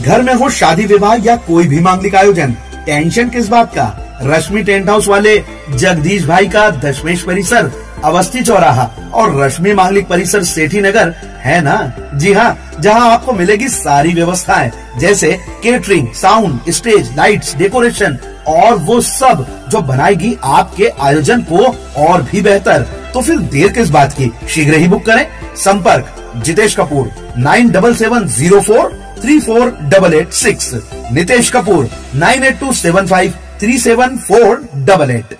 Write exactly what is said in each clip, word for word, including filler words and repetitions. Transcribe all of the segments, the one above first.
घर में हो शादी विवाह या कोई भी मांगलिक आयोजन, टेंशन किस बात का। रश्मि टेंट हाउस वाले जगदीश भाई का दशमेश परिसर, अवस्थी चौराहा और रश्मि मांगलिक परिसर सेठी नगर है ना। जी हाँ, जहाँ आपको मिलेगी सारी व्यवस्थाएं जैसे catering, sound, stage, lights, decoration और वो सब जो बनाएगी आपके आयोजन को और भी बेहतर। तो फिर देर किस बात की, शीघ्र ही बुक करें। संपर्क Jitesh Kapoor nine double seven zero four three four double eight six, Nitesh Kapoor nine eight two seven five three seven four double eight.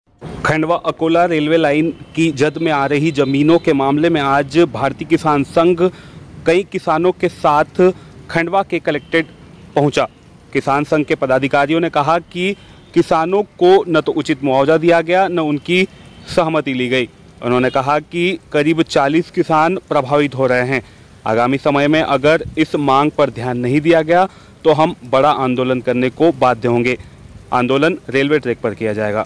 Khandwa Akola railway line की जद में आ रही जमीनों के मामले में आज भारतीय किसान संघ कई किसानों के साथ खंडवा के कलेक्ट्रेट पहुंचा। किसान संघ के पदाधिकारियों ने कहा कि किसानों को न तो उचित मुआवजा दिया गया, न उनकी सहमति ली गई। उन्होंने कहा कि करीब चालीस किसान प्रभावित हो रहे हैं। आगामी समय में अगर इस मांग पर ध्यान नहीं दिया गया तो हम बड़ा आंदोलन करने को बाध्य होंगे। आंदोलन रेलवे ट्रैक पर किया जाएगा।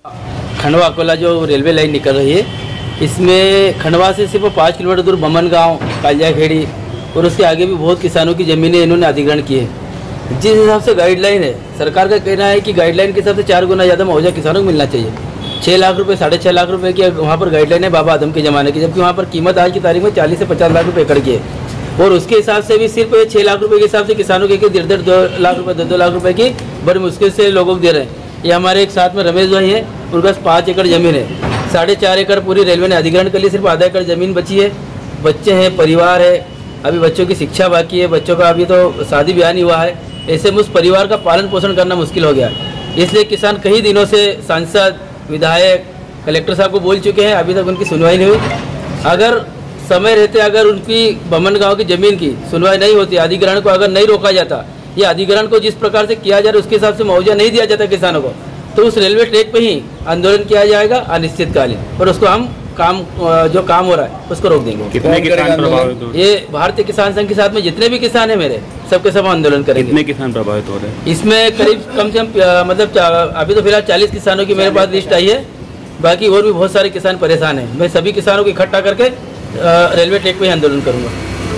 खंडवा अकोला जो रेलवे लाइन निकल रही है, इसमें खंडवा से सिर्फ पाँच किलोमीटर दूर बमन गांव, कालिया खेड़ी और उसके आगे भी बहुत किसानों की ज़मीनें इन्होंने अधिग्रहण की है। जिस हिसाब से गाइडलाइन है, सरकार का कहना है कि गाइडलाइन के हिसाब से चार गुना ज़्यादा मुआवजा किसानों को मिलना चाहिए। छः लाख रुपए, साढ़े छः लाख रुपए की वहाँ पर गाइडलाइन है बाबा आदम के ज़माने की, जबकि वहाँ पर कीमत आज की तारीख में चालीस से पचास लाख रुपये एकड़ की है। और उसके हिसाब से भी सिर्फ छः लाख रुपये के हिसाब से किसानों के डेढ़ डेढ़ दो लाख रुपये दो दो लाख रुपये की बड़ी मुश्किल से लोगों को दे रहे हैं। ये हमारे एक साथ में रमेश भाई हैं, उनके पास पाँच एकड़ ज़मीन है। साढ़े चार एकड़ पूरी रेलवे ने अधिग्रहण कर ली, सिर्फ आधा एकड़ ज़मीन बची है। बच्चे हैं, परिवार है, अभी बच्चों की शिक्षा बाकी है, बच्चों का अभी तो शादी ब्याह नहीं हुआ है। ऐसे में उस परिवार का पालन पोषण करना मुश्किल हो गया। इसलिए किसान कई दिनों से सांसद, विधायक, कलेक्टर साहब को बोल चुके हैं, अभी तक उनकी सुनवाई नहीं हुई। अगर समय रहते अगर उनकी बमन गाँव की ज़मीन की सुनवाई नहीं होती, अधिग्रहण को अगर नहीं रोका जाता, या अधिग्रहण को जिस प्रकार से किया जा रहा है उसके हिसाब से मुआवजा नहीं दिया जाता किसानों को, तो उस रेलवे ट्रैक पे ही आंदोलन किया जाएगा अनिश्चितकालीन, और उसको हम काम जो काम हो रहा है उसको रोक देंगे। कितने किसान प्रभावित हो? ये भारतीय किसान संघ के साथ में जितने भी किसान हैं मेरे, सबके सब आंदोलन करेंगे। कितने किसान प्रभावित हो रहे हैं? इसमें करीब कम से कम मतलब अभी तो फिलहाल चालीस किसानों की मेरे पास लिस्ट आई है, बाकी और भी बहुत सारे किसान परेशान हैं। मैं सभी किसानों को इकट्ठा करके रेलवे ट्रैक पे ही आंदोलन करूंगा।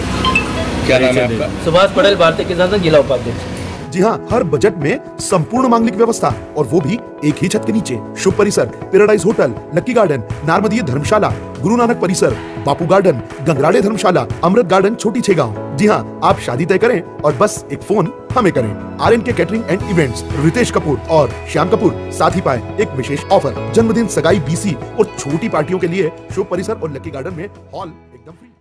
क्या नाम है आपका? सुभाष पटेल, भारतीय किसान संघ जिला उपाध्यक्ष। जी हाँ, हर बजट में संपूर्ण मांगलिक व्यवस्था और वो भी एक ही छत के नीचे। Shubh Parisar, paradise hotel, lucky garden, Narmadiya Dharamshala, Guru Nanak Parisar, Bapu garden, Gangrade Dharamshala, Amrit garden, Chhoti Chhegaon. जी हाँ, आप शादी तय करें और बस एक फोन हमें करें। R N K catering and events, Ritesh Kapoor और श्याम कपूर साथ ही पाए एक विशेष ऑफर। जन्मदिन, सगाई, बीसी और छोटी पार्टियों के लिए शुभ परिसर और लक्की गार्डन में हॉल एकदम फ्री।